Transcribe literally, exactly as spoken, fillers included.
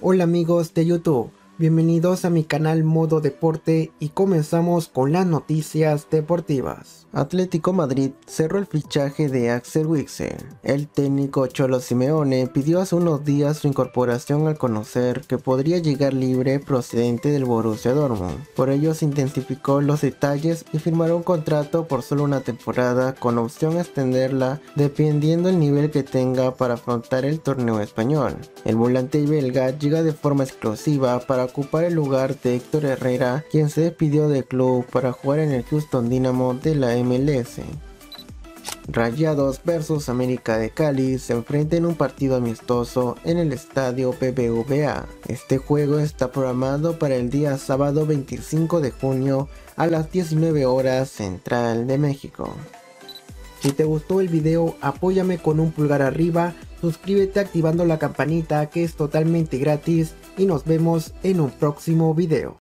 Hola amigos de YouTube, bienvenidos a mi canal Modo Deporte y comenzamos con las noticias deportivas. Atlético Madrid cerró el fichaje de Axel Witsel. El técnico Cholo Simeone pidió hace unos días su incorporación al conocer que podría llegar libre procedente del Borussia Dortmund. Por ello se intensificó los detalles y firmará un contrato por solo una temporada con opción a extenderla dependiendo el nivel que tenga para afrontar el torneo español. El volante belga llega de forma exclusiva para ocupar el lugar de Héctor Herrera, quien se despidió del club para jugar en el Houston Dynamo de la M L S. Rayados versus América de Cali se enfrentan en un partido amistoso en el estadio B B V A. Este juego está programado para el día sábado veinticinco de junio a las diecinueve horas Central de México. Si te gustó el video, apóyame con un pulgar arriba, suscríbete activando la campanita que es totalmente gratis y nos vemos en un próximo video.